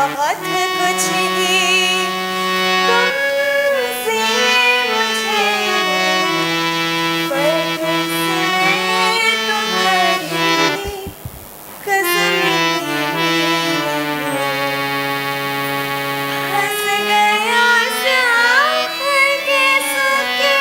बहुत कुछ ही तुमसे मुझे फर्क से तुम्हारी कसम हंस गया से आँखें के सूखे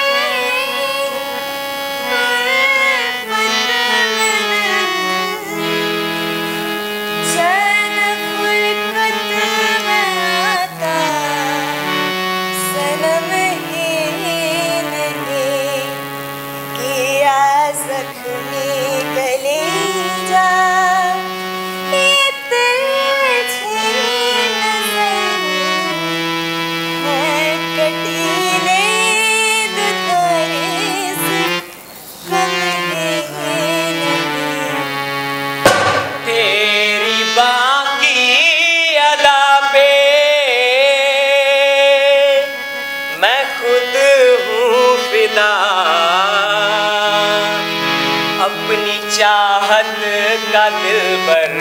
अपनी चाहत का दिलबर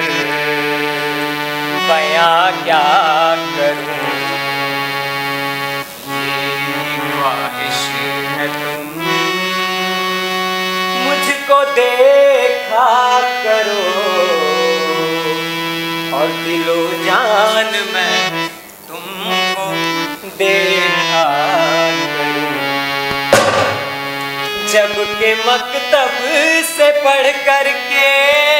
बयां क्या करूं। ये ख्वाहिश है तुम मुझको देखा करो और दिलो जान मैं तुमको देखा करूं। जब के मकतब से पढ़ कर के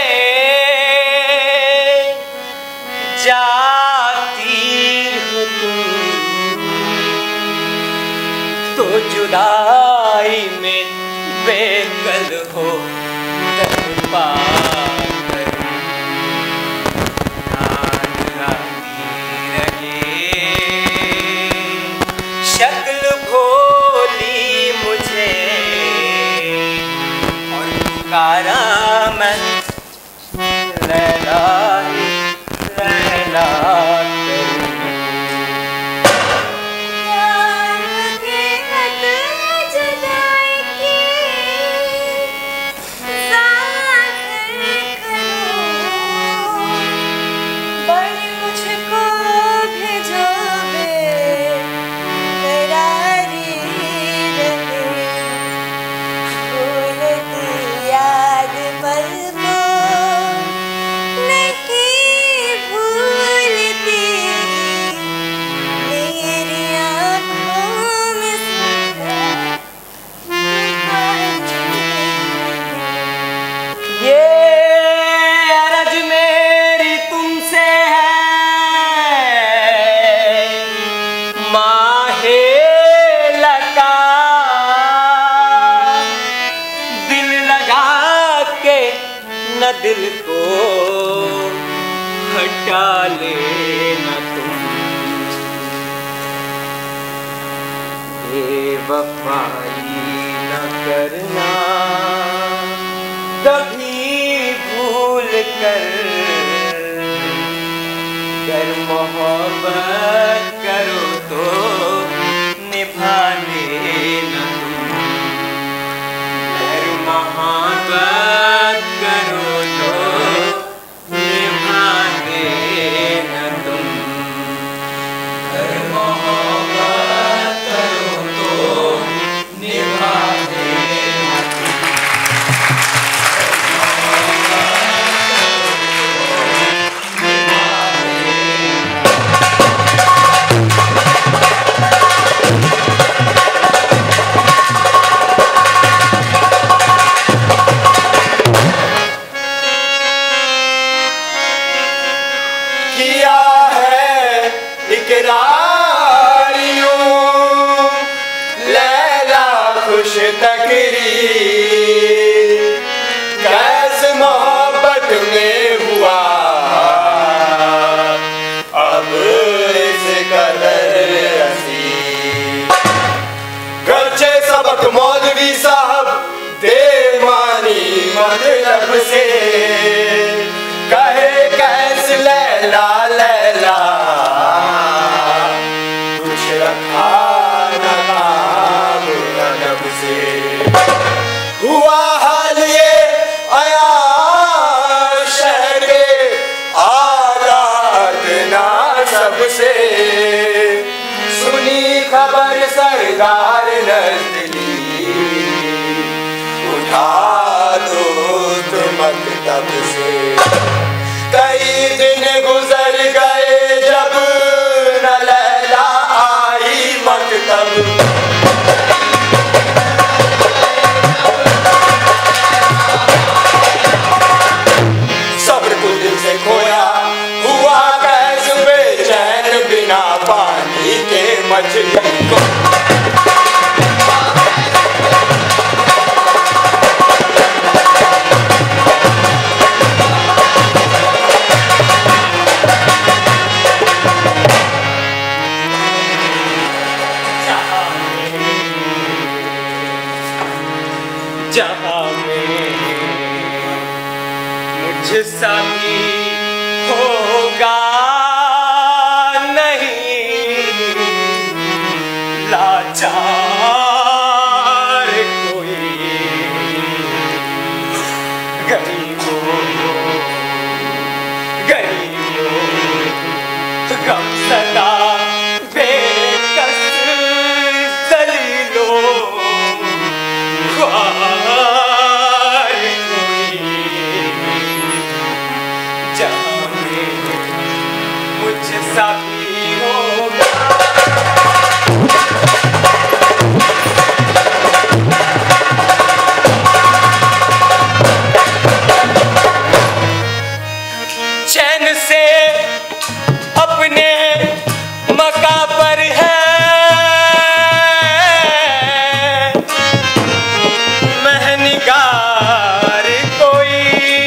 जाती हो तुम तो जुदाई में बेकल हो तब पाकर याद आती रहे शक्ल भोली मुझे पुकारा मैं लैला लैला न दिल को हटा लेना तुम। बेवफाई न करना कभी भूल कर मोहब्बत करो तो निभा लेना तुम। अगर मोहब्बत करो तो निभा देना तुम। अगर मोहब्बत करो तो निभा देना तुम। किया है इकरार यूं लैला खुश तकरीर कैसे मोहब्बत में हुआ अब इस कदर हसी। गर्चे सबक मौलवी साहब दे मानी मतलब से कहे कैसे लैला लैला कुछ रखा न काम लब से। खबर सरदार नजली, उठा दोस्त मकतब से। कई दिन गुजर गए जब न लैला आई मकतब। सब्र को दिल से खोया हुआ कैस बेचैन बिना पानी के मछली को। जहाँ में मुझसा भी होगा नहीं लाचार कोई, गरीबों गरीबों गम सदा बेकस दलीलों जहाँ में मुझसा भी होगा। चैन से अपने मका पर है महनिगार कोई,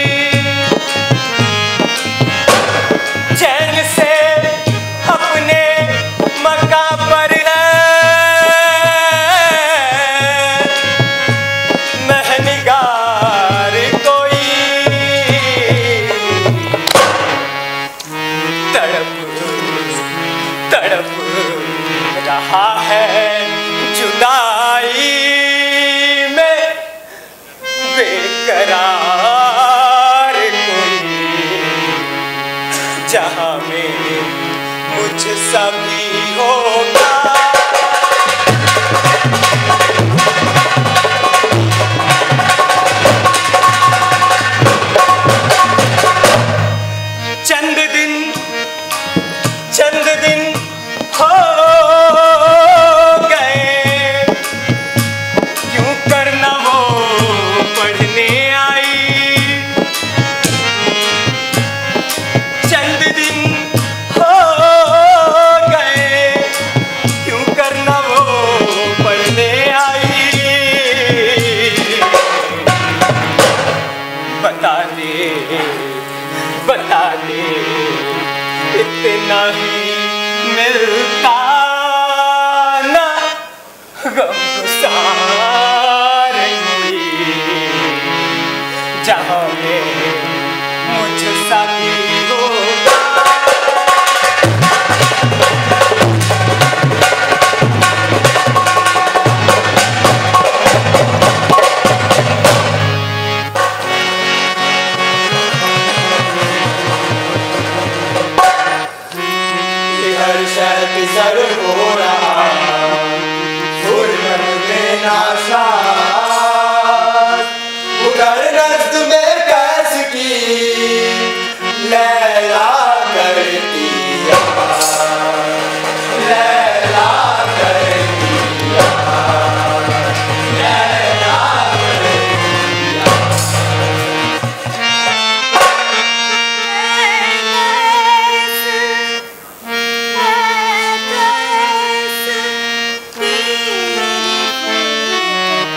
चैन से अपने मका पर है महनिगार कोई। तड़प तड़प रहा है जुदाई में बेकरार कोई, जहाँ में मुझसा भी होगा। चंद दिन हो गए क्यों करना वो पढ़ने आई। चंद दिन हो गए क्यों करना वो पढ़ने आई। बता दे इतना ही मिलता ना गमगुसार हुई, जहाँ में मुझसा भी होगा। सर हो रहा में नाशा, उधर नज़्द में कैस की लैला करती लैला करती लैला करती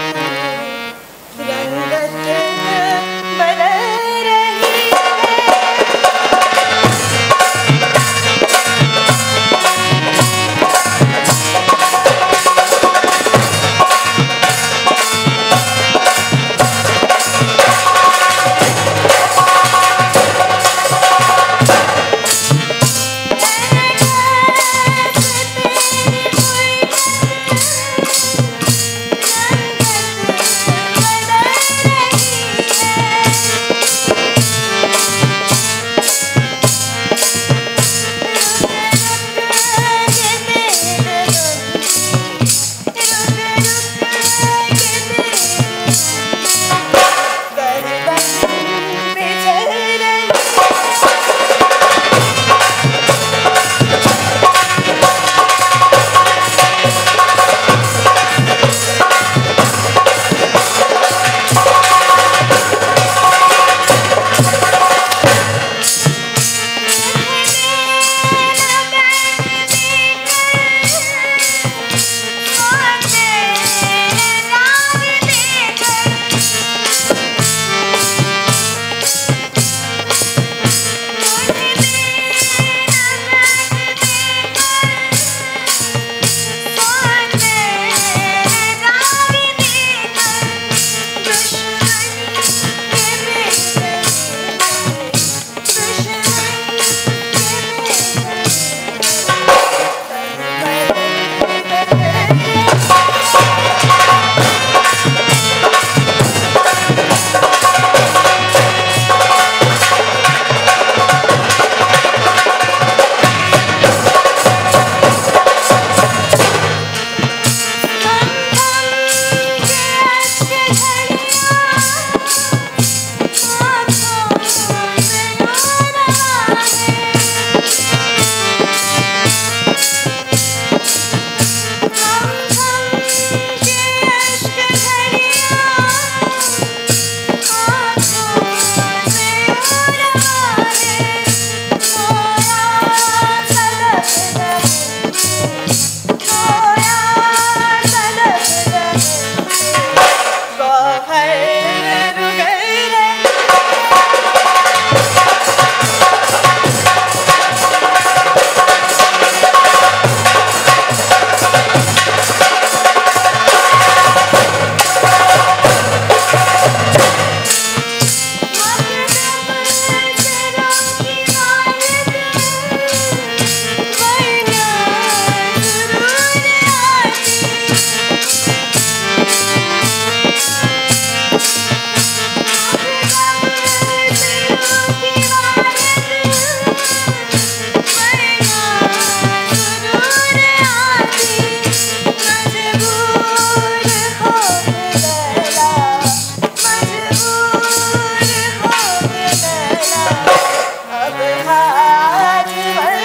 अब हाथ भर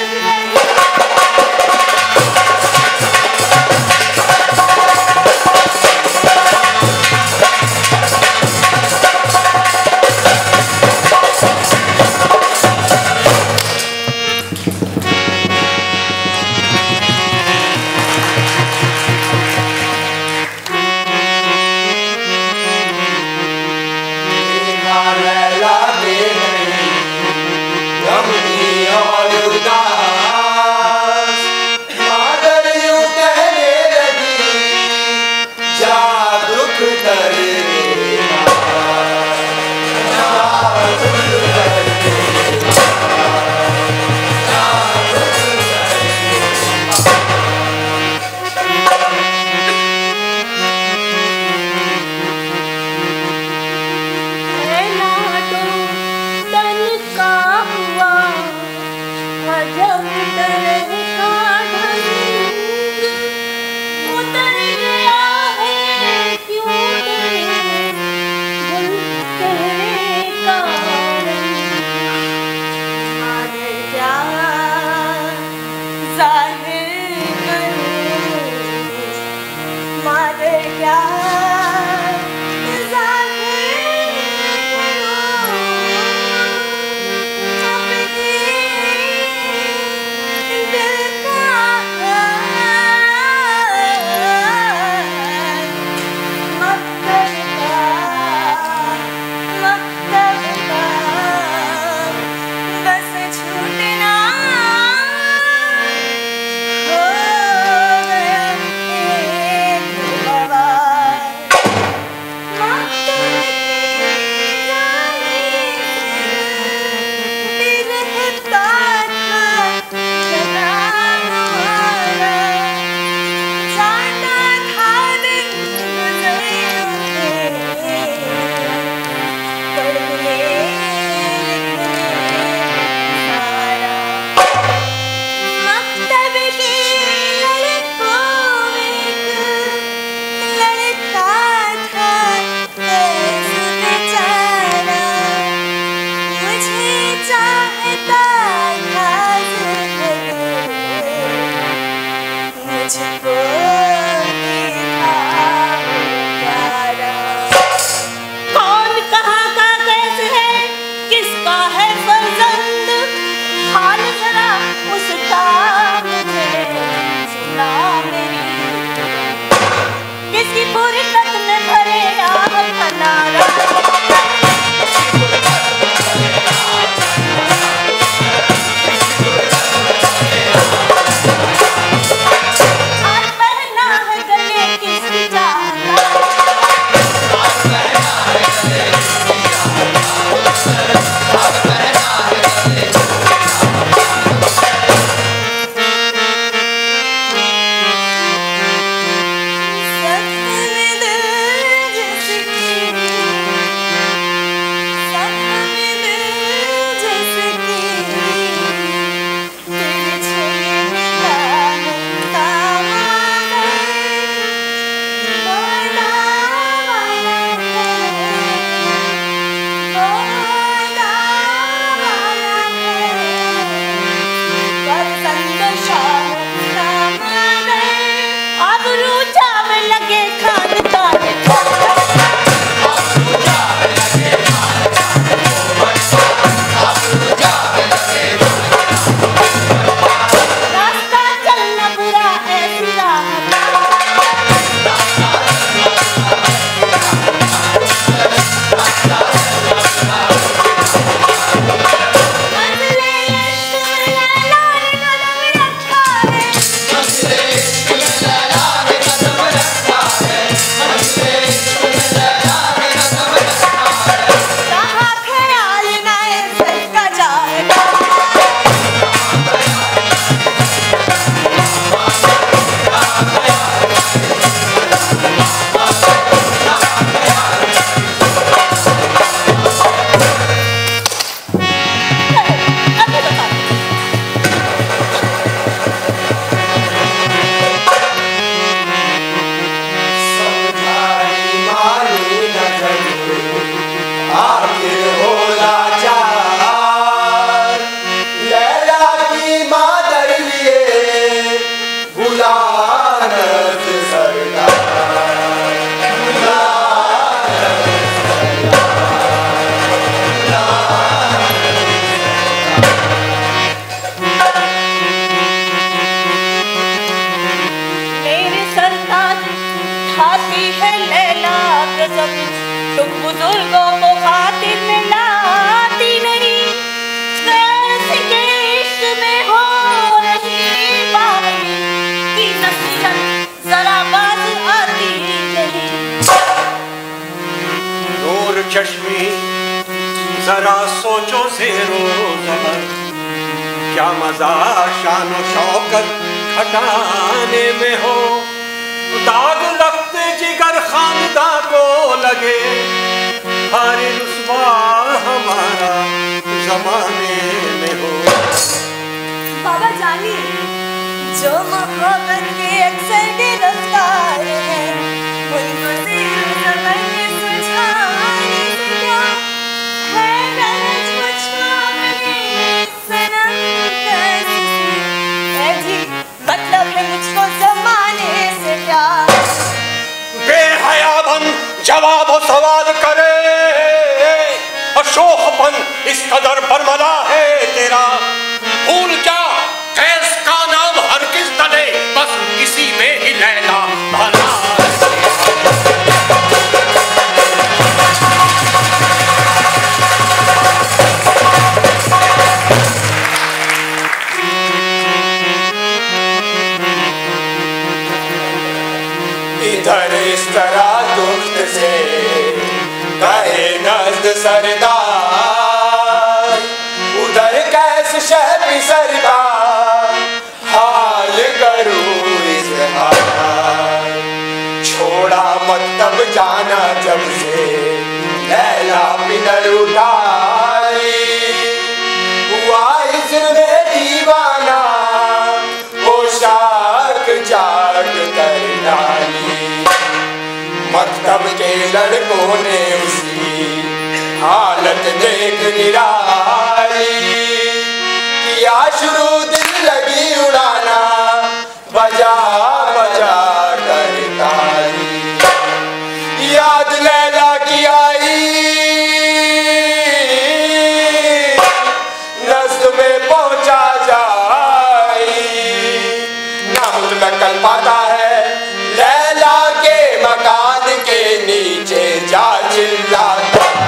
तो बुजुर्गों को खातिर में लाती नहीं, वैसे के इश्क में हो रही बावली की नसीहत जरा बात आती नहीं। नूर चश्मी जरा सोचो ज़ेरो ज़बर, क्या मजा शान और शौकत घटाने में हो। दाग लगते जिगर खानदा को लगे, हारे रुसवा हमारा जमाने में हो। बाबा जानिए, जो मोहब्बत के अक्सर गिरफ्तार है, उनको ज़ेर ज़बर में सुझाने से क्या है गरज मुझको अपने सनम दर्द से। ऐ जी, मतलब है मुझको ज़माने से प्यार। बेहयापन जवाब और सवाल करे, अशोकपन इस कदर बरमला है तेरा। भूल जा कैस का नाम हर किस तले, बस इसी में ही लैला भला। इधर इस तरह दुख से कहे नज़्द सरदार, उधर कैस शहर सरदार हाल करूं इज़हार। छोड़ा मकतब जाना जब से लैला पिदर उठाई, हुआ इज़्र में दीवाना पोशाक जाग कर डाली। मकतब के लड़कों ने उसकी हालत देख निराली, किया शुरू दिल लगी उड़ाना बजा बजा कर ताली। याद लैला की आई नज़्द में पहुंचा जाई, ना मुतलक कल पाता है लैला के मकान के नीचे जा चिल्लाता है।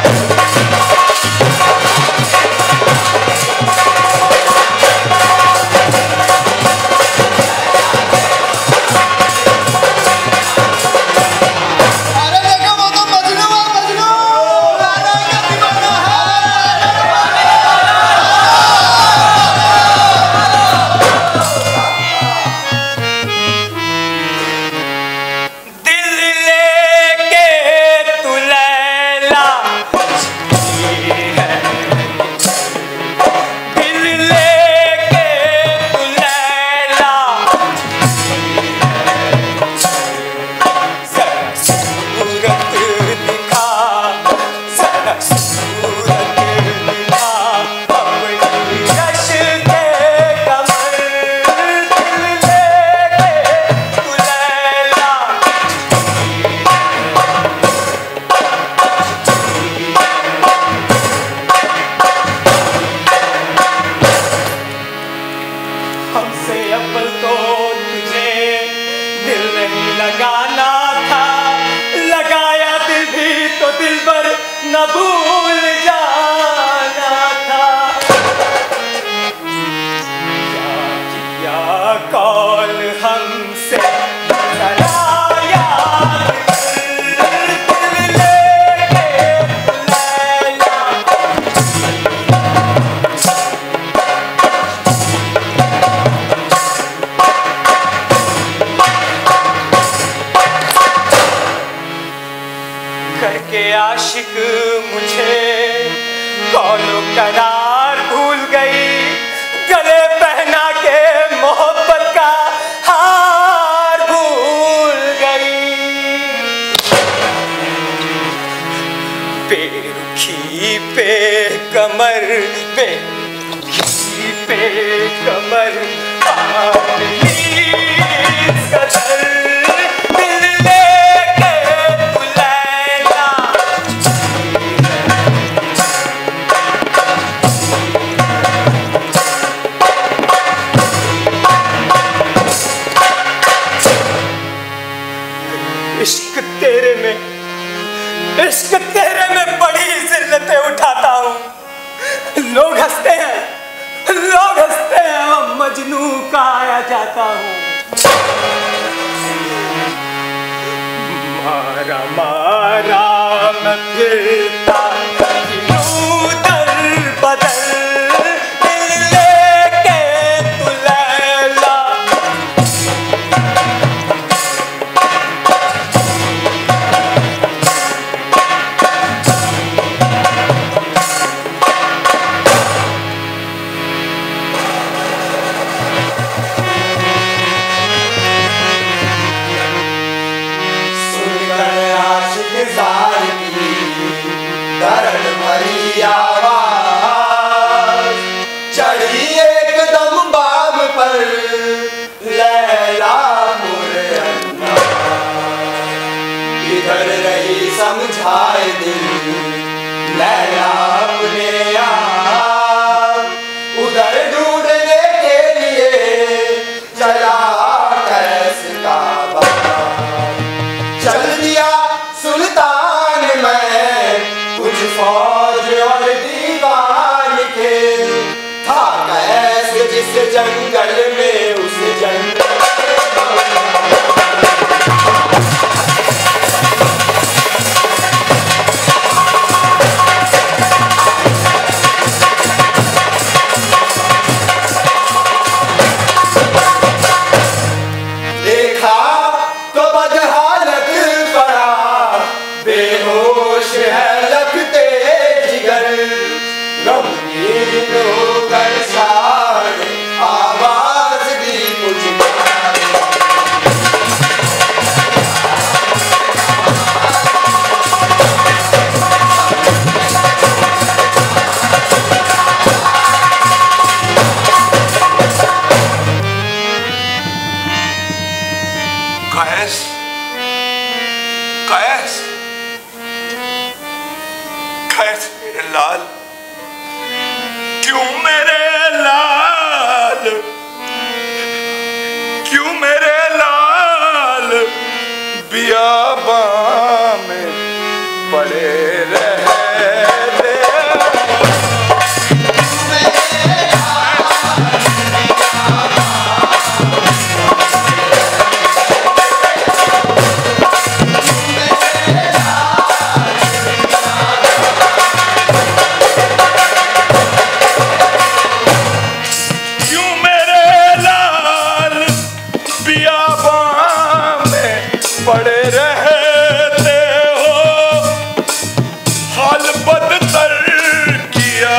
न भूल जाना था। क्या किया कौन हमसे जरा याद कर, दिल लेके लैला। करके आशिक मुझे कौनो करार भूल गई, गले पहना के मोहब्बत का हार भूल गई। बेरुखी पे कमर, बेरुखी पे कमर कदर दिल लेके बुलाएगा। इश्क तेरे में, इश्क तेरे लोग हंसते हैं, मजनू कहा जाता हूँ। मारा मारा मैं फिरता दर बदल, दिल लेके तू लैला। दर्द भरी आवाज चढ़ी एकदम बाब पर, लैला मुरे इधर रही समझाए दिल, लैला अपने आप उधर ढूंढने के लिए चला कैस का बाप। चल दिया सुल्तान मैं कुछ फौज और दीवान के, था कैस जिस जंगल में उस जंगल देखा तो बदहालत पड़ा, बेहोश है लगते जिगर, गमगीन होकर शान आवाज दी कुछ। कैस, कैस, कैस मेरे लाल, क्यों मेरे लाल, क्यों मेरे लाल बियाबां में पड़े रहते। पड़े रहते हो, हाल बदतर किया,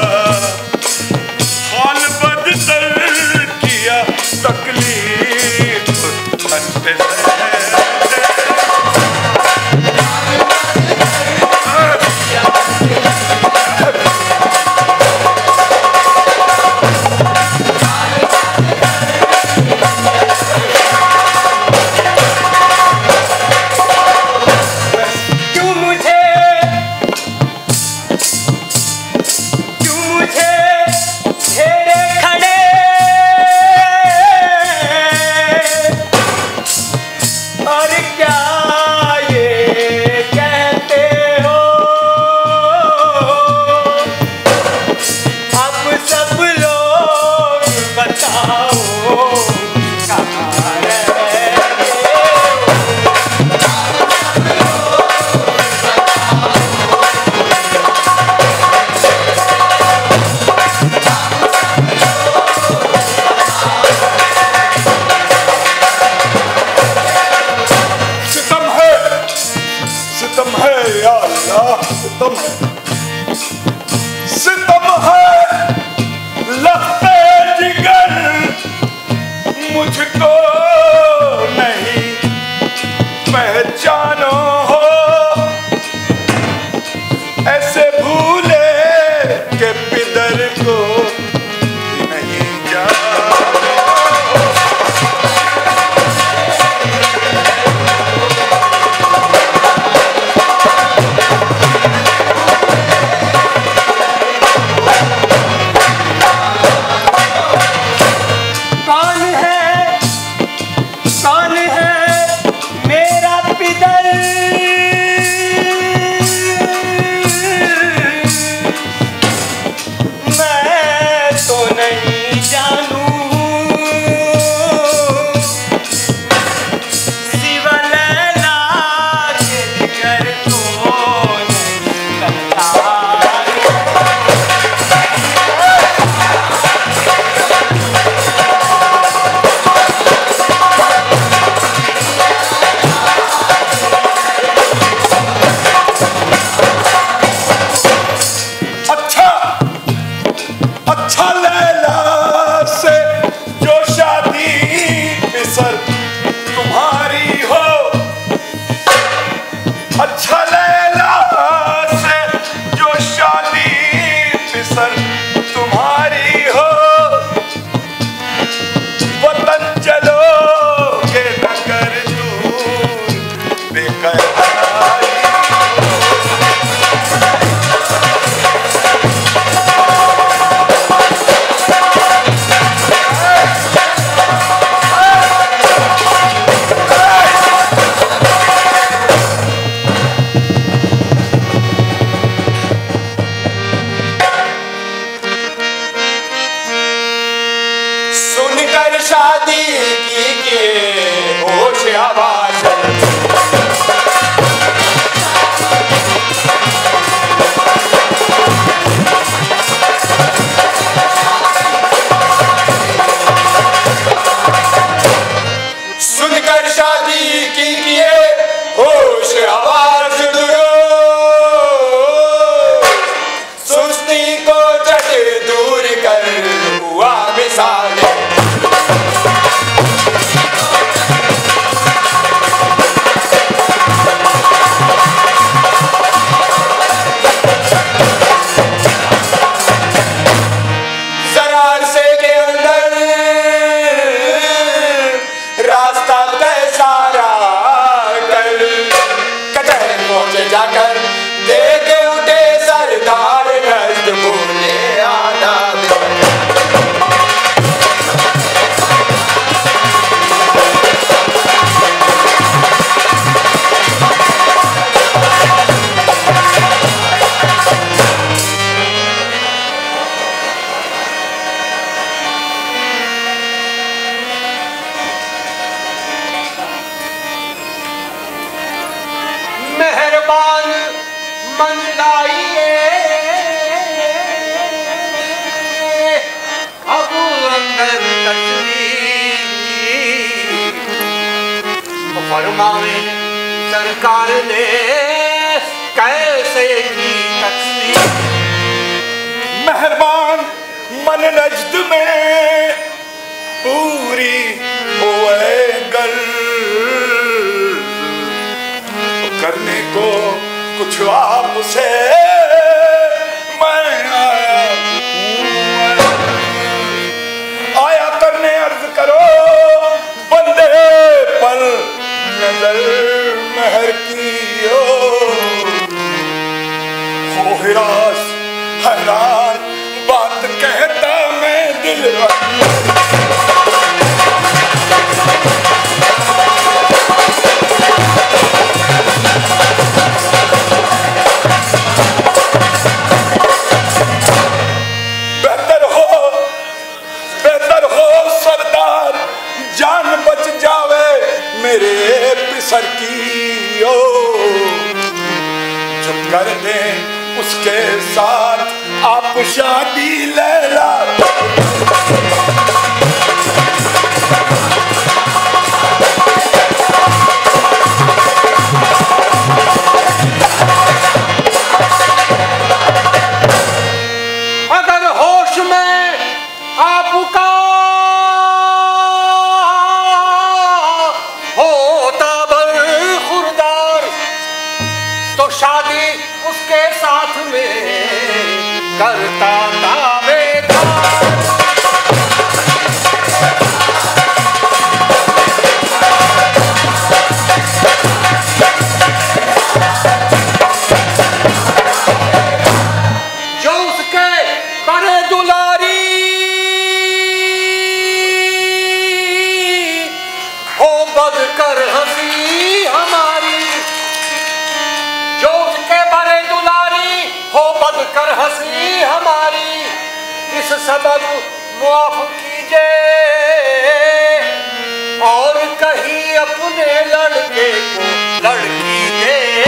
हाल बदतर किया, तकलीफ अंते सितम है, लगते जिगर अच्छा लैला से जो शादी बिसर तुम्हारी हो, अच्छा लैला से जो शादी बिसर तुम्हारी हो, वतन चलो के नगर दूर बेकरारी। सुनकर शादी की के होश आवाज, सुनकर शादी की किए होश आवाज दुरो, सुस्ती को झट दूर कर हुआ मिसाल। जाकर देख उठे सरदार नज़्द बोले आदाब। मेहरबान मन लाइए अब अंदर तशरीफ, फरमावे सरकार ने कैसे की तकलीफ। मेहरबान मन नज़्द में पूरी हुए गल, करने को कुछ आपसे मैं आया करने अर्ज करो, बंदे पर नजर महर की हो हिरास हैरान बात कहता मैं दिल। जान बच जावे मेरे पिसर की ओ, जो कर दे उसके साथ आप शादी लैला। अगर होश में आपका तो शादी उसके साथ में करता दावेदार। जो उसके बड़े दुलारी हो बदकर हंसी हमारी, जो उसके बड़े दुलारी हो बदकर हंसी हमारी, इस सबब मुआफ कीजिए और कहीं अपने लड़के को लड़की दे।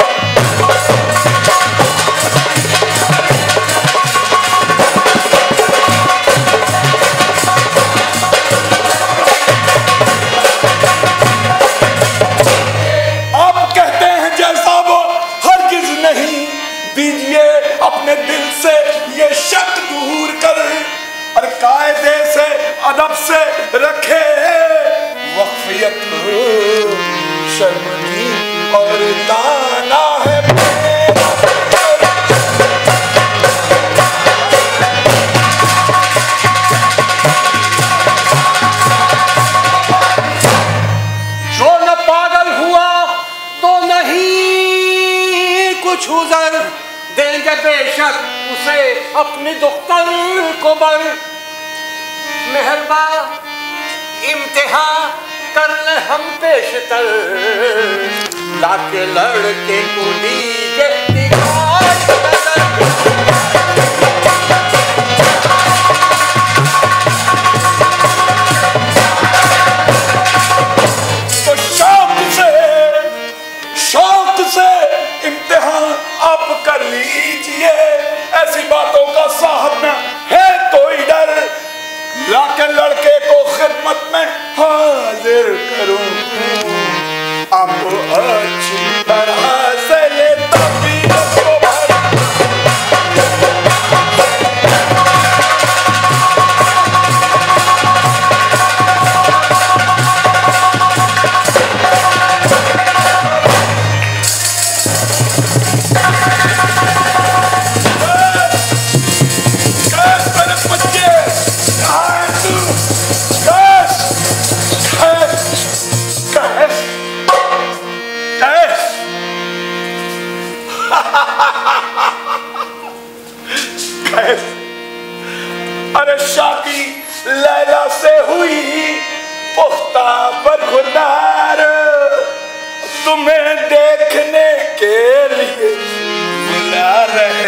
आप कहते हैं जैसा वो हरगिज नहीं, दीजिए अपने दिल से ये शक दूर कर। शर्मनी और ताना है मेरा। जो न पागल हुआ तो नहीं कुछ उजर, देंगे बेशक उसे अपनी दुख्तर को बर। मेहरबा इम्तिहान कर ले हम पेशतर, लाके लड़के को दीजे दिखाई नजर। तो शौक से इम्तिहान आप कर लीजिए, ऐसी बातों का साहब न है कोई डर। लाके लड़के को खिदमत में हाजिर करूं, आपको अच्छी तरह से ले तबीयत को भर। अरे शादी लैला से हुई पुख्ता बरखुरदार, तुम्हें देखने के लिए बुला रहे।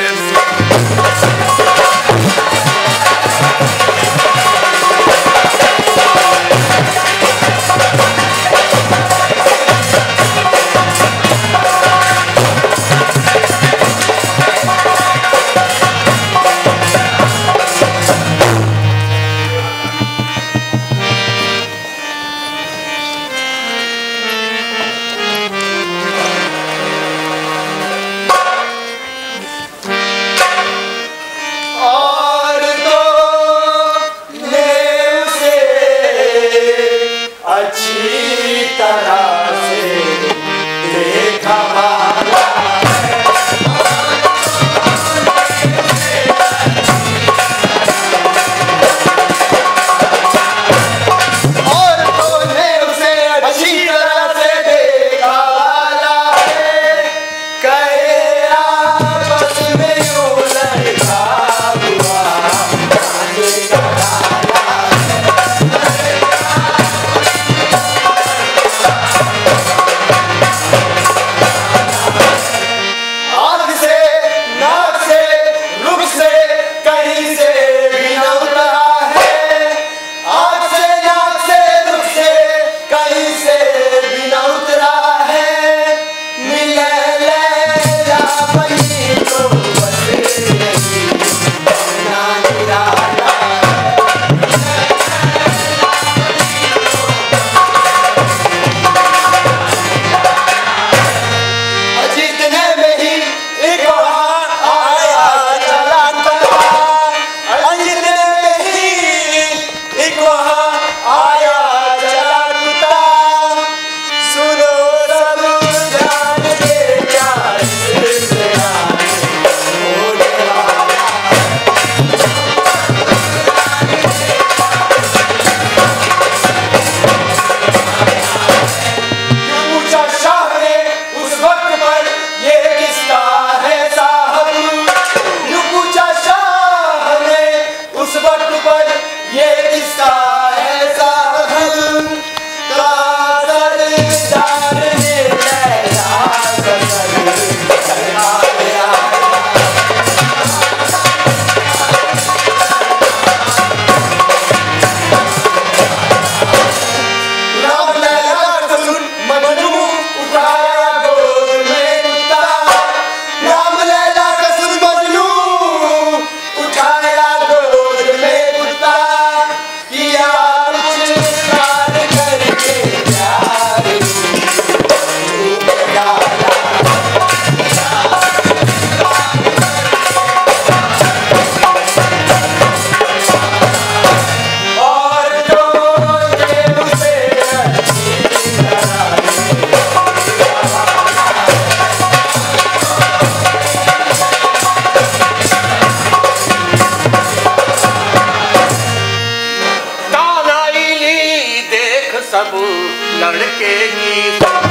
सब लड़के की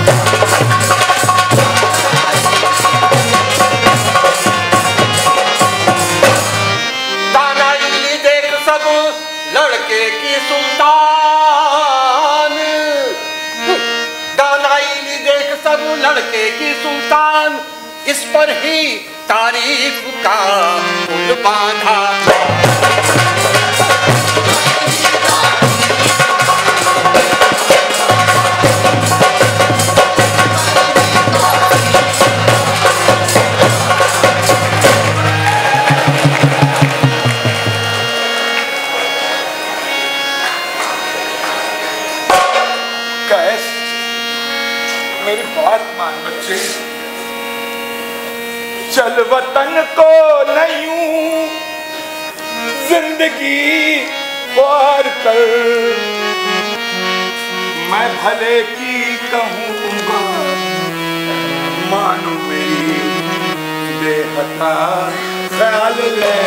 दानाईली देख सब लड़के की सुल्तान, दानाईली देख सब लड़के की सुल्तान, इस पर ही तारीफ का पुल बांधा। मेरी बात मान बच्चे, चल वतन को नहीं जिंदगी पार कर, मैं भले की कहूँगा मानो मेरी बेहता ख्याल ले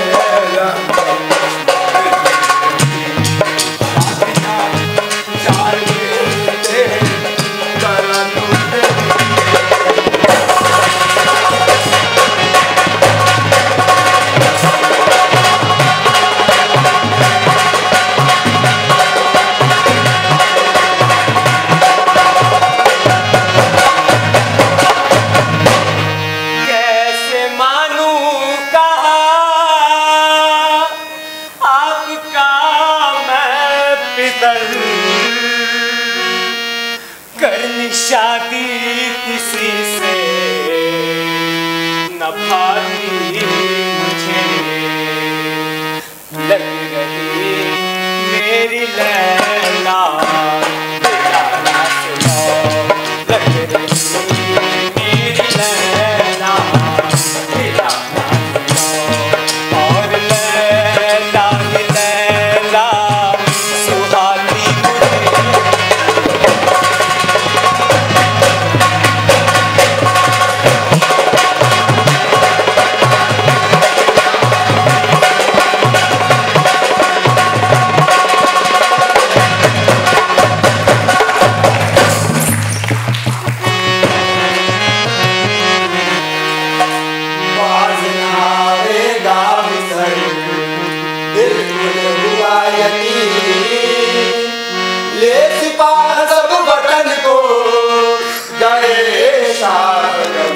शादी किसी से न भाती मुझे, लग रही मेरी लैला दिलाना सुनो, लग रही मेरी लैला दिलाना सुनो, और लैला ही लैला सुहाती मुझे। ले सिपाह सब वतन को गए शाहगम,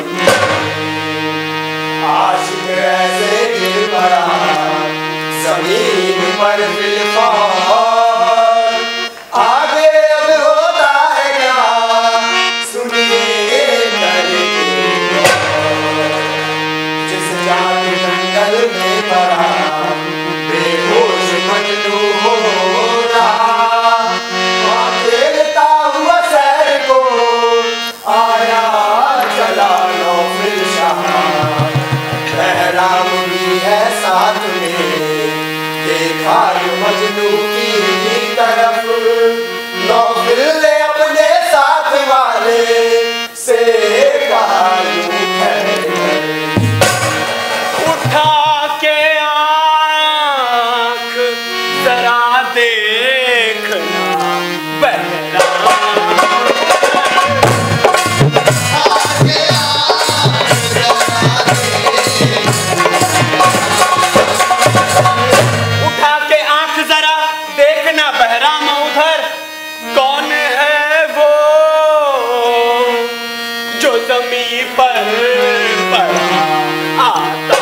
आशिक ऐसे गिर पड़ा जमीन पर फिलहाल, आगे अब होता है क्या सुनिए करके, जिस जाके जंगल में पड़ा बेहोश मजनू हो रहा, खेलता हुआ शहर को आया चला लो फिर शाह, बहराम भी है साथ में, देखा मजनू की तरफ, लो फिर ले अपने साथ वाले से कहा यूं ठहर, उठा के आँख जरा देखना उठा के आंख जरा देखना बहराम उधर, कौन है वो जो जमीन पर पड़ा आता,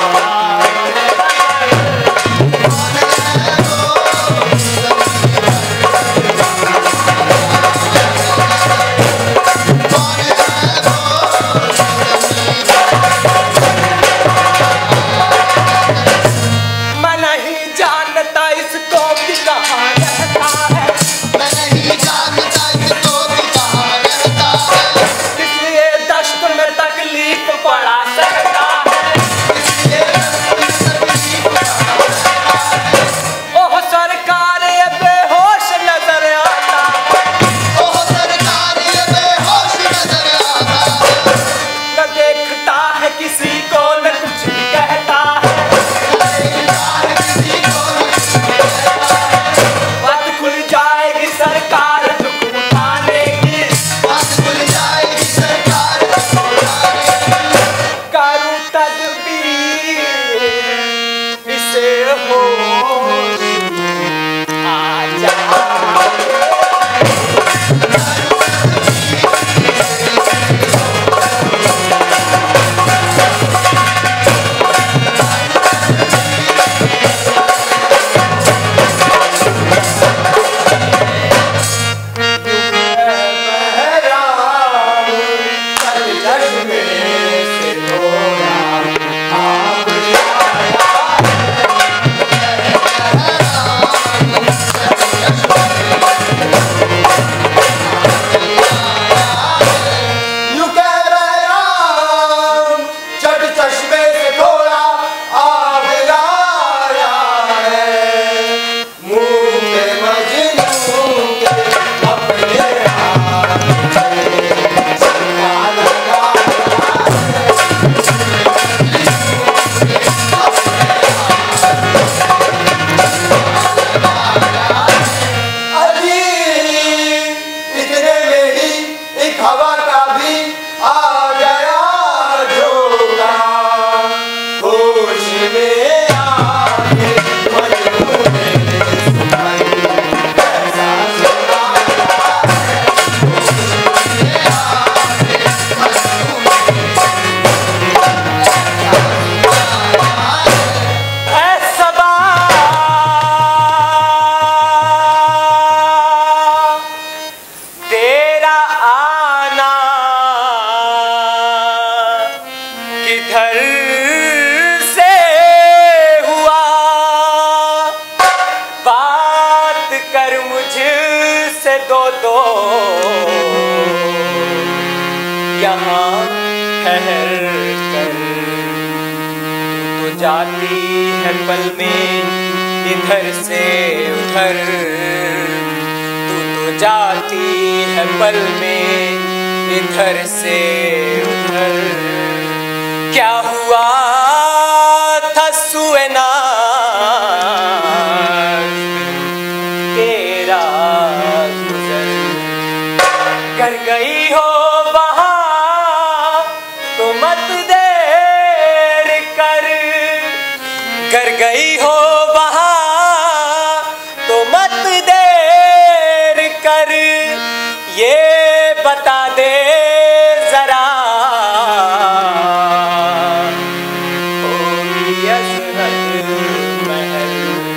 से दो दो यहाँ ठहर कर। तू तो जाती है पल में इधर से उधर, तू तो जाती है पल में इधर से उधर। क्या हुआ था सुएना तेरा गुजर, कर गई हो वहाँ तो मत देर कर, कर गई हो वहाँ तो मत देर कर। ये बता दे जरा कोई अजहर महल,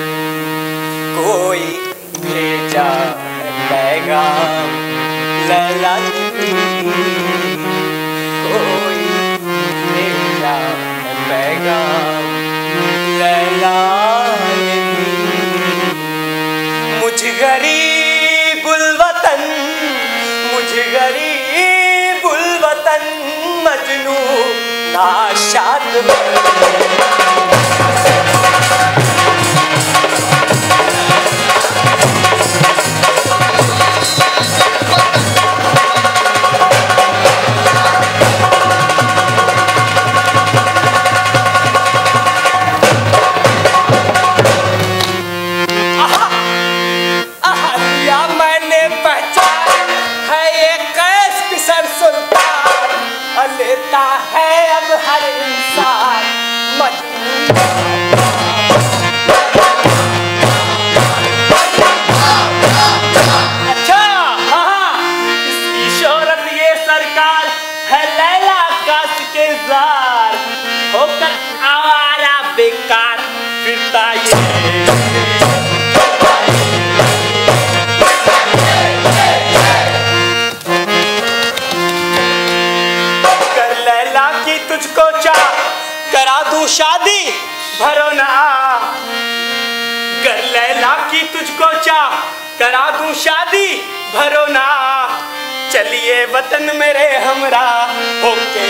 कोई भेजा पैगाम लैला की, कोई भेजा पैगाम लैला की। मुझ गरीबुल वतन, मुझ गरीबुल वतन मजनू नाशाद लेता है अब हर इंसान मजबूर। अच्छा हाँ, इसकी शोहरत ये सरकार है लैला काश के जार, होकर आवारा बेकार फिरता ये। तुझको चाह करा दूं शादी भरो ना, कर लैला की तुझको चाह करा दूं शादी भरो ना। चलिए वतन मेरे हमरा होके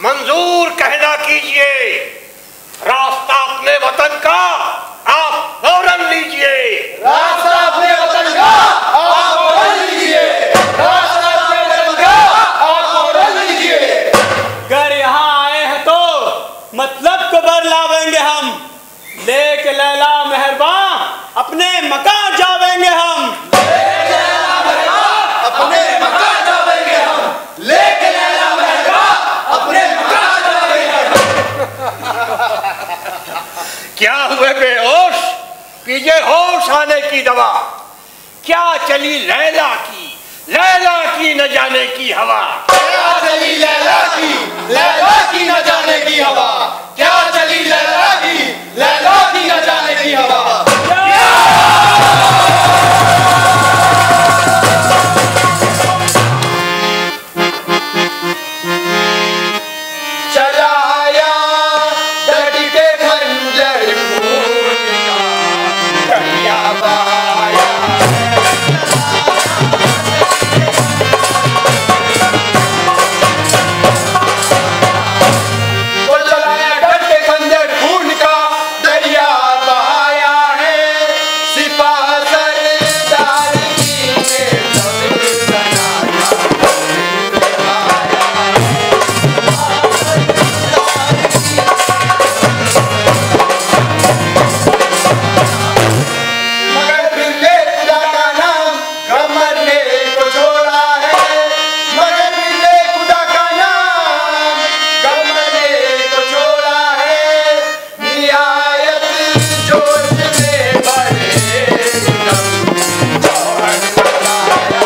मंजूर कहना कीजिए। रास्ता अपने वतन का आप फौरन लीजिए। रास्ता अपने वतन का आप फौरन लीजिए। रास्ता अपने वतन का आप फौरन लीजिए। अगर यहाँ आए हैं तो मतलब को बरलावेंगे हम, लेके लैला मेहरबान अपने मकान जावेंगे हम। अपने मकान जावेंगे हम। लेके लैला मेहरबान अपने मकान जावेंगे। क्या हुए बेहोश? पीछे होश आने की दवा। क्या चली लैला की न जाने की हवा। क्या चली लैला की न जाने की हवा। क्या चली लैला की न जाने की हवा। चलाया डट के खंजर खून का दरिया बहाया। वो चलाया डट के खंजर खून का दरिया बहाया है। सिपाह सरदार की ने सब मगर फिर ले खुदा का नाम गमरने को छोड़ा है। मगर फिर ले खुदा का नाम गमरने को छोड़ा है। निहायत जोश में भरे दम जौहर लगाया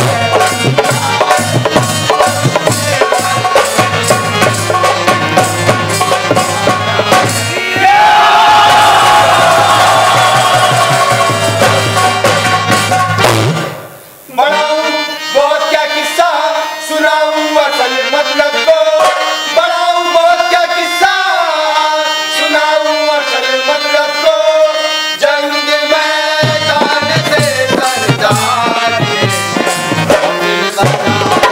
बढ़ाऊं बहुत क्या किस्सा सुनाऊं असल मतलब को। बढ़ाऊं बहुत क्या किस्सा सुनाऊं असल मतलब को। जंग मैदान से सरदार ने दिल बनाया।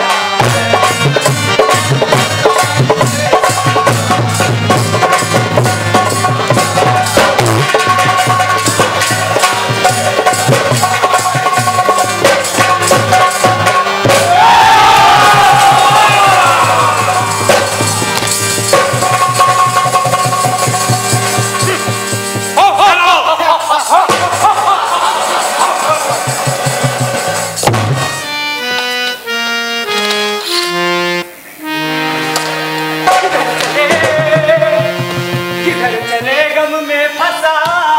किधर चले गम में फंसा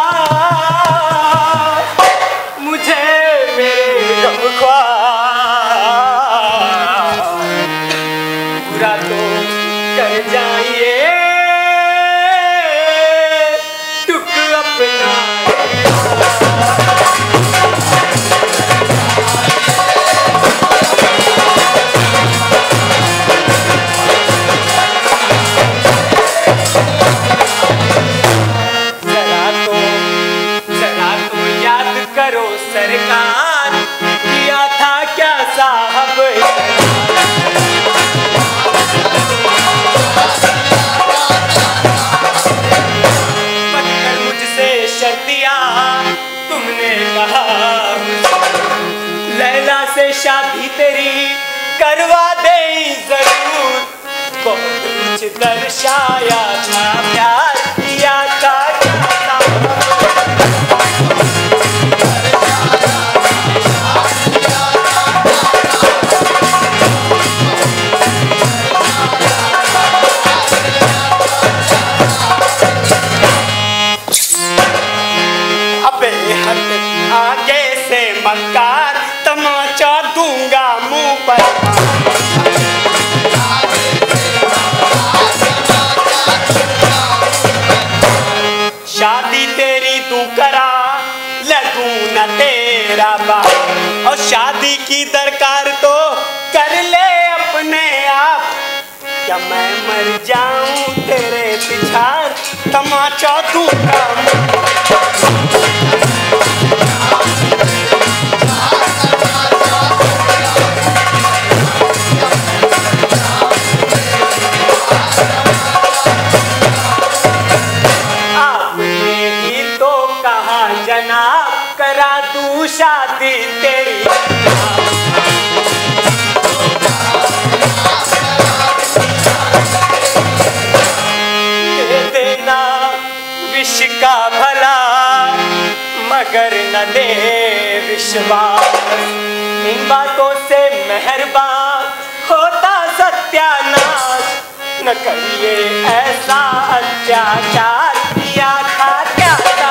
मुझे मेरे गम ख्वाब। पूरा तो कर जाइए टुक अपना। जरा तो याद करो सरकार, किया था क्या साहब। पकड़ मुझसे शर्तिया तुमने कहा लैला से शादी तेरी करवा दे जरूर। बहुत कुछ दर्शाया था प्यार किया था क्या साहब। अबे हट आगे से मक्कार तमाचा दूंगा मुंह पर। शादी तेरी तू करा लगू न तेरा बाप। और शादी की दरकार तो कर ले अपने आप। क्या मैं मर जाऊं तेरे पिछाड़ तमाचा दूंगा। शादी तेरी दे देना विष का भला मगर न दे विश्वास। इन बातों से मेहरबान होता सत्यानाश। न करिए ऐसा अत्याचार किया था क्या था।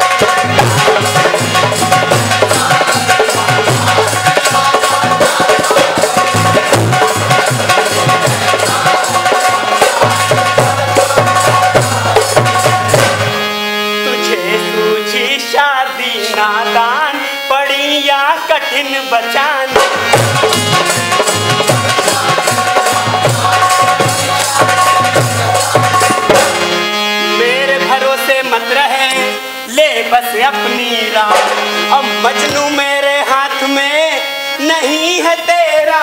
तुझे सूझी शादी नादान पड़ी या कठिन बचानी। मेरे भरोसे मत रहे ले बस अपनी राह। अब मजनू मेरे हाथ में नहीं है तेरा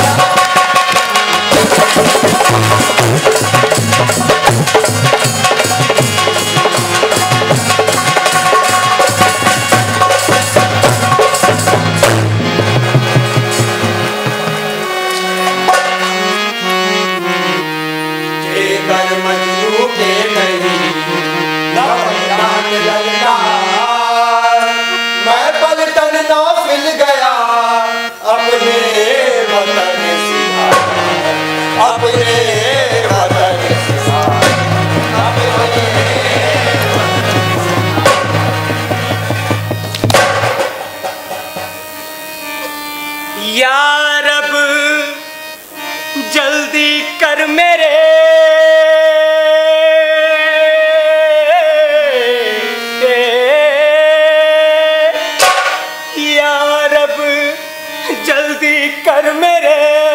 मैं पलटन ना मिल गया अपने वतन सिवा, अपने वतन सिवा, या रब जल्दी कर मेरे जल्दी कर मेरे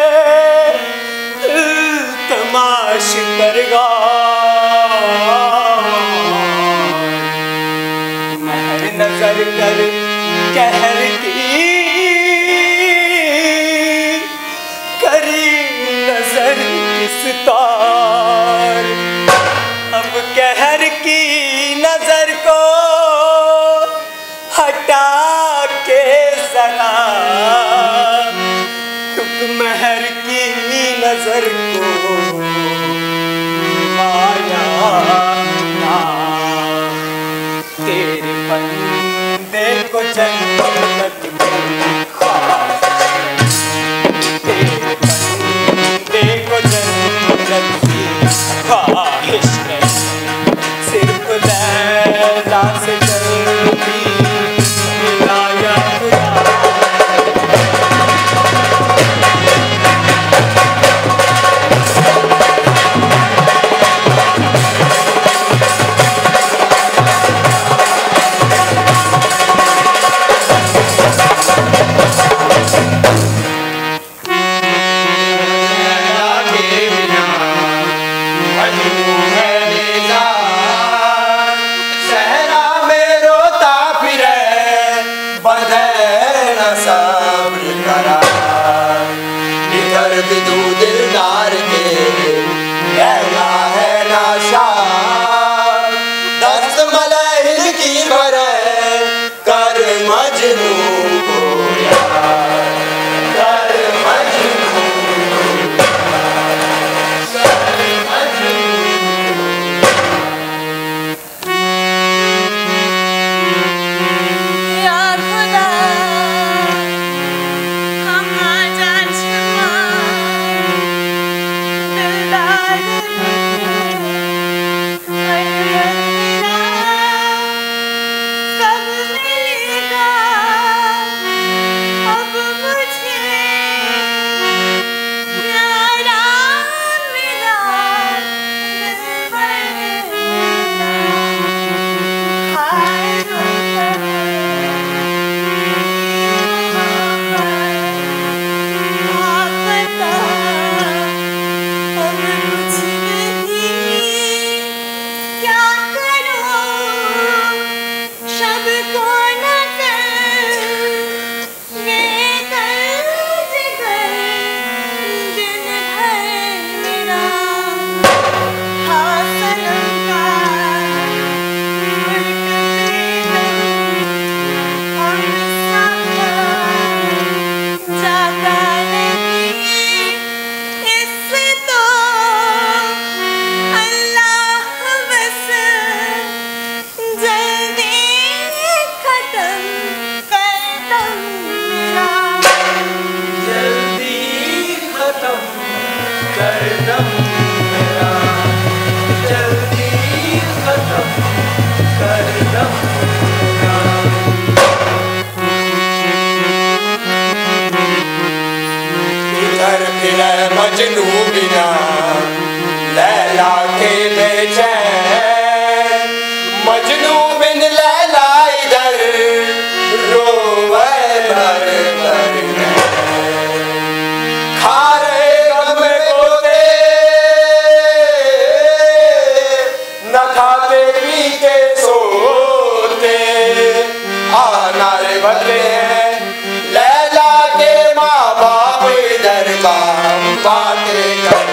तमाश करगा। महर नजर कर कहर की करी नजर किस तार। अब कहर की नजर को हटा के जरा महर की नजर को माया ना। तेरे बंदे को जन्नत की ख्वाहिश, तेरे बंदे को जन्नत की ख्वाहिश नहीं। सिर्फ लैला से जल्दी मिलाया खुदा। दिलदार के रहना है नाशा, दस्त मलहिल की भरे कर मजनू को यार, कर मजनू, कर मजनू। या खुदा हम आजा छुआ दिलदार लैला के बेचैन मजनू बिन लैला इधर रोवे भर भर खा रहे गम को दे न खाते पीते सोते अनारे भरते हैं लैला के माँ बाप इधर काम बातें कर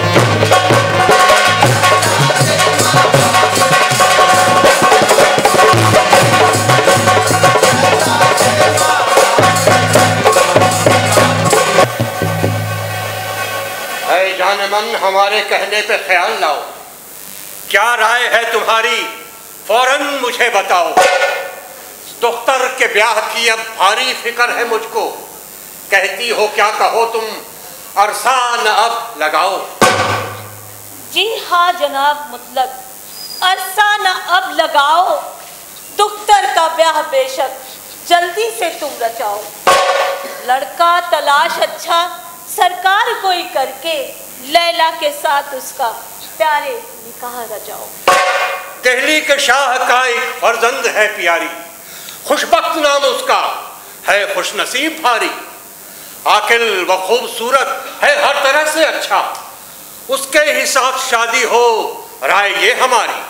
मन हमारे कहने पे ख्याल लाओ। क्या राय है तुम्हारी, फौरन मुझे बताओ। दुख्तर के ब्याह की अब भारी फिक्र है मुझको। कहती हो क्या कहो तुम, अरसा न अब लगाओ। जी हाँ जनाब मुतलक, अरसा न अब लगाओ। दुख्तर का ब्याह बेशक जल्दी से तुम रचाओ। लड़का तलाश अच्छा सरकार कोई करके लैला के साथ उसका प्यारे निकाह रचाओ। दिल्ली के शाह का एक फर्जंद है प्यारी, खुशबख्त नाम उसका है खुशनसीब भारी। आकिल व खूबसूरत है हर तरह से अच्छा, उसके ही साथ शादी हो राय ये हमारी।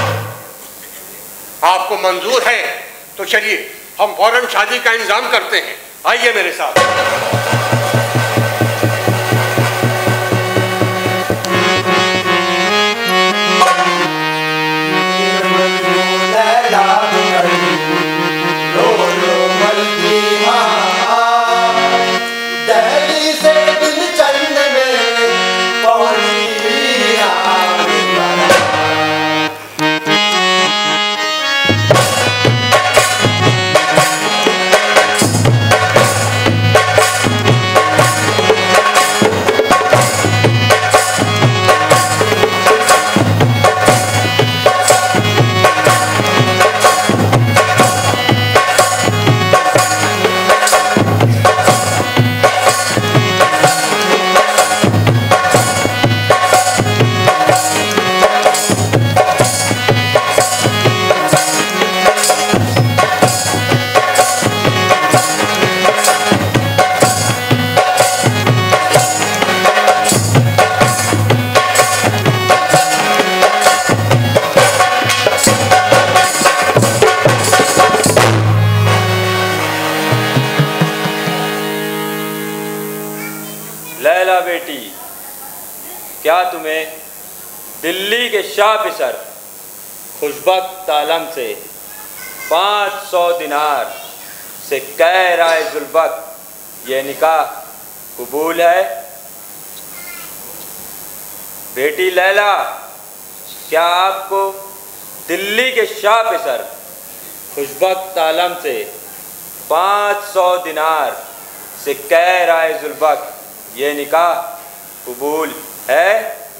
आपको मंजूर है तो चलिए हम फौरन शादी का इंतजाम करते हैं। आइए मेरे साथ। लैला बेटी, क्या तुम्हें दिल्ली के शाह पिसर खुशबख्त आलम से 500 दिनार से कै राय जुल्बक ये निकाह कबूल है? बेटी लैला, क्या आपको दिल्ली के शाह पिसर खुशबख्त आलम से 500 दिनार से कै राय जुल्बक ये निकाह कबूल है?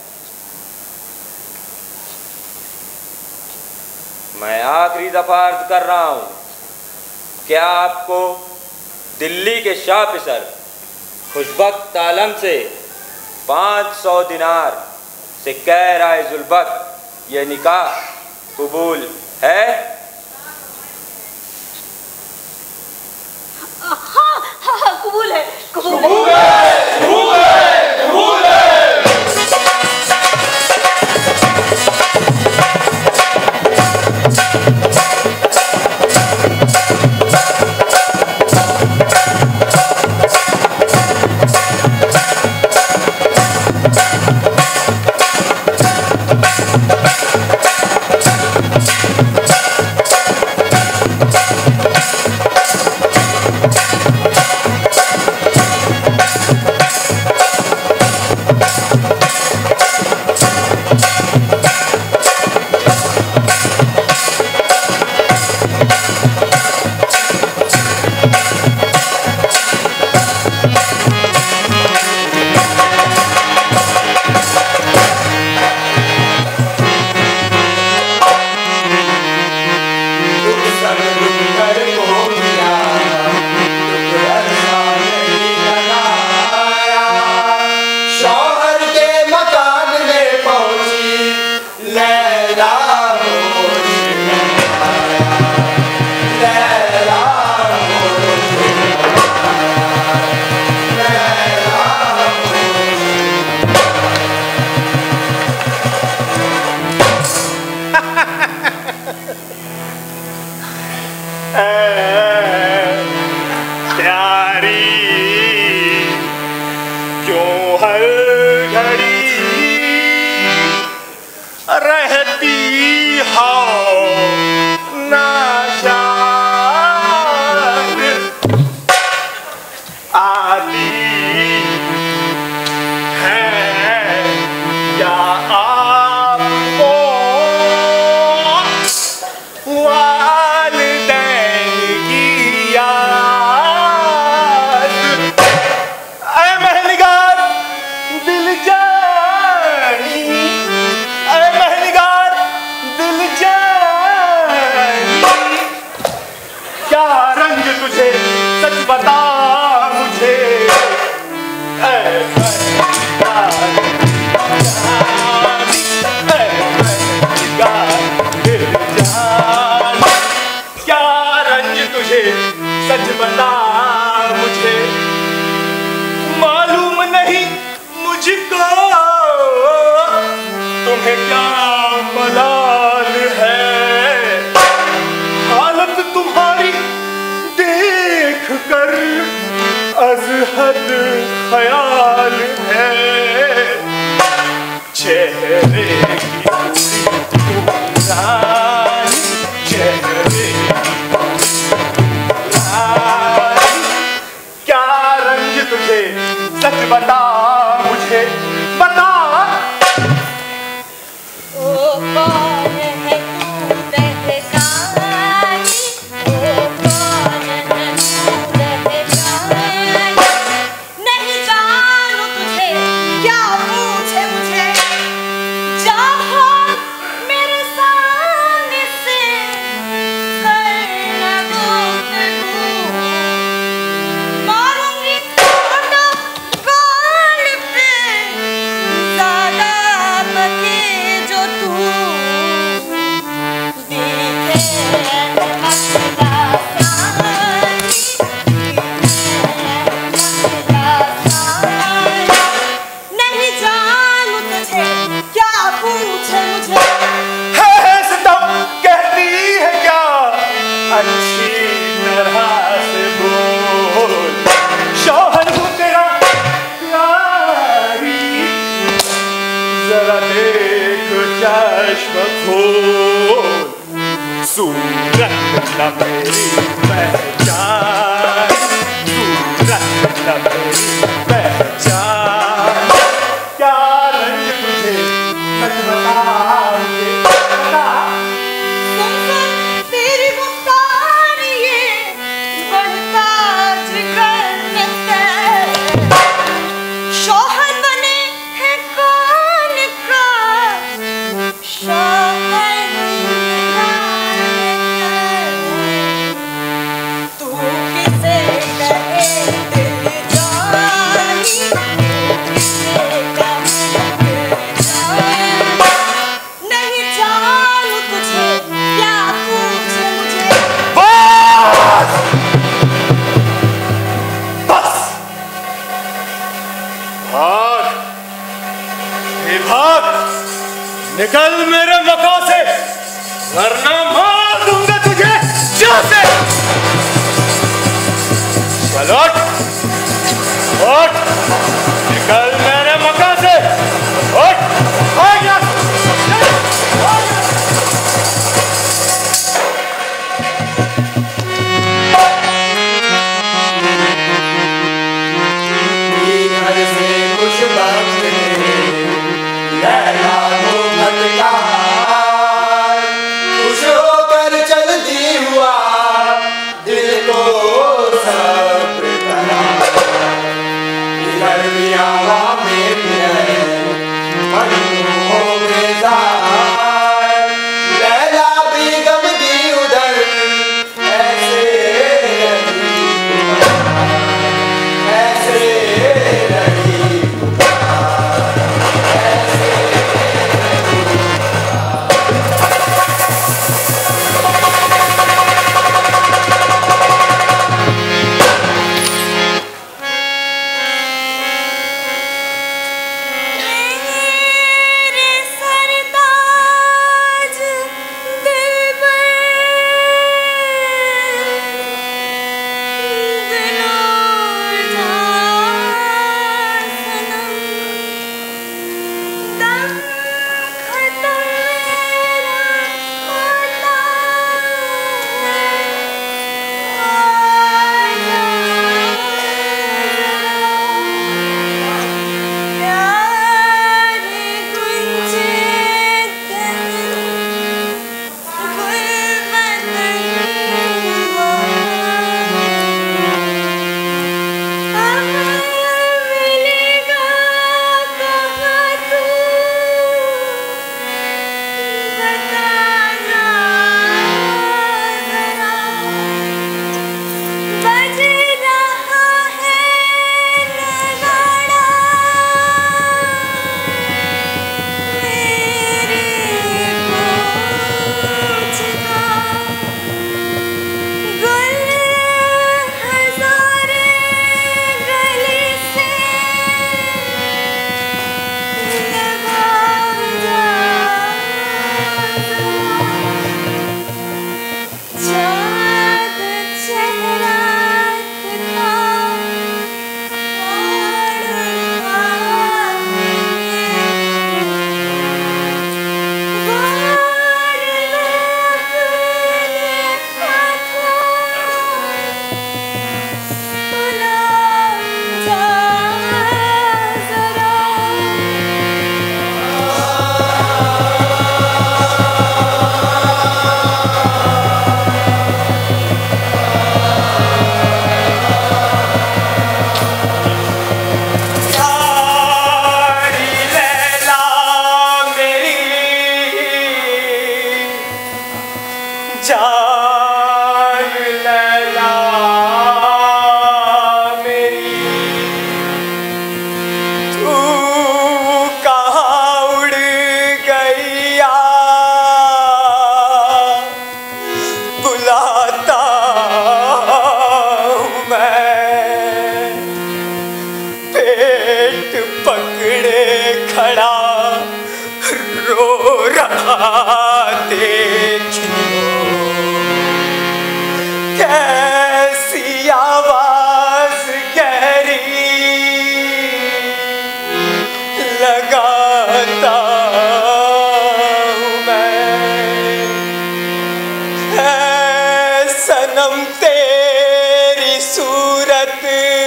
मैं आखिरी दफा अर्ज कर रहा हूं, क्या आपको दिल्ली के शाह पिसर खुशबख्त आलम से 500 दिनार से कै राय जुल्बक ये निकाह कबूल है? हाँ, कबूल है, कबूल है। कबूल है, कबूल है, कबूल है। कहती हो नाशाद आदि है क्या आपको वालिदैन की याद? ऐ महनिगार दिल जानी, ऐ महनिगार दिल जानी, क्या रंग तुझे सच बता मुझे। ऐ महनिगार सच बता मुझे। मालूम नहीं मुझको तुम्हें क्या मलाल है, हालत तुम्हारी देख कर अजहद ख्याल है। चेहरे की रानी, चेहरे क्या रंग तुझे सच बता मुझे, बता। ओ कौन है तू पहचानी, ओ कौन है तू पहचानी, नहीं जानू तुझे क्या पूछे मुझे। जब हो मेरे सामने से करना गुफ्तगू, मारूंगी कांटा गाल पे, ज़्यादा बके जो तू। देखे मसला सानी, मसला सानी, नहीं जानू तुझे क्या पूछे मुझे। है सितम कहती है क्या अच्छी तरह से बोल, शौहर हूँ तेरा प्यारी, जरा देख चश्म खोल, सूरत न मेरी पहचान, सूरत न मेरी पहचान, क्या रंग तुझे सच बता मुझे, बता। सुन सुन तेरी गुफ्तार ये बढ़ता जिगर में तेरे, शौहर बने हैं कौन का, शौहर तू किसे कहे दिल जानी, तू किसे कहे दिल जानी, नहीं जानू तुझे क्या पूछे मुझे। बस बस भाग, ये भाग, निकल मेरे मकान से, वरना मार दूंगा तुझे जहाँ से। चल उठ, उठ, निकल मेरे मकान से, उठ, भाग यहाँ से, चल, भाग यहाँ से। घर से कुछ वक्त लैला को भटकार, खुश होकर चलती हुआ दिल को सब्र करा। घर कैसी आवाज गहरी लगाता हूँ मैं, है सनम तेरी सूरत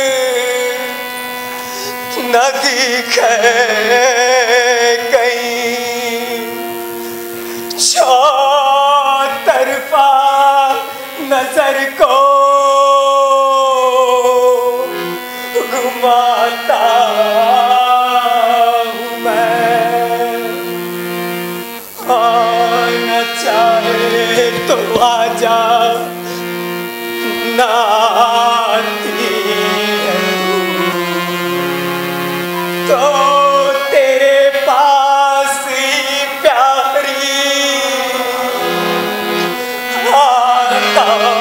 न दिखे तरफा नजर को घुमाता हूँ मैं। आना चाहे तो आजा, ना आती है तू तो तेरे पास ही प्यारी आता